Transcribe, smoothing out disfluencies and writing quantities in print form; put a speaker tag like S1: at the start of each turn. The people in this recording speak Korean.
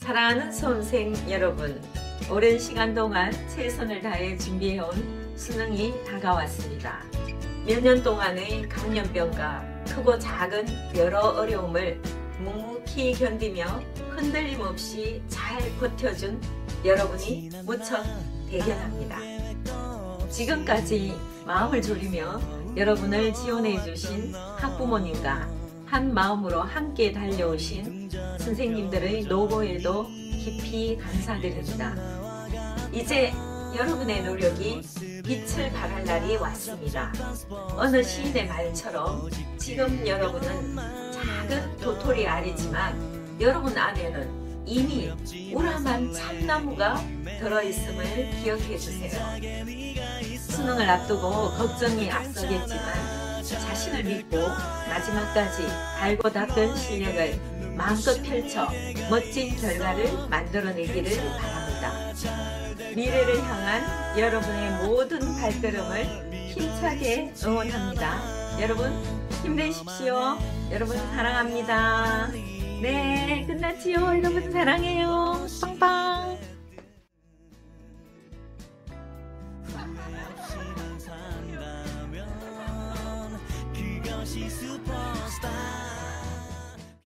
S1: 사랑하는 수험생 여러분, 오랜 시간 동안 최선을 다해 준비해온 수능이 다가왔습니다. 몇 년 동안의 감염병과 크고 작은 여러 어려움을 묵묵히 견디며 흔들림 없이 잘 버텨준 여러분이 무척 대견합니다. 지금까지 마음을 졸이며 여러분을 지원해 주신 학부모님과 한 마음으로 함께 달려오신 선생님들의 노고에도 깊이 감사드립니다. 이제 여러분의 노력이 빛을 발할 날이 왔습니다. 어느 시인의 말처럼 지금 여러분은 작은 도토리 알이지만 여러분 안에는 이미 우람한 참나무가 들어있음을 기억해 주세요. 수능을 앞두고 걱정이 앞서겠지만 자신을 믿고 마지막까지 달고 닦은 실력을 마음껏 펼쳐 멋진 결과를 만들어내기를 바랍니다. 미래를 향한 여러분의 모든 발걸음을 힘차게 응원합니다. 여러분 힘내십시오. 여러분 사랑합니다. 네, 끝났지요. 여러분 사랑해요. 빵빵.
S2: 그것이 슈퍼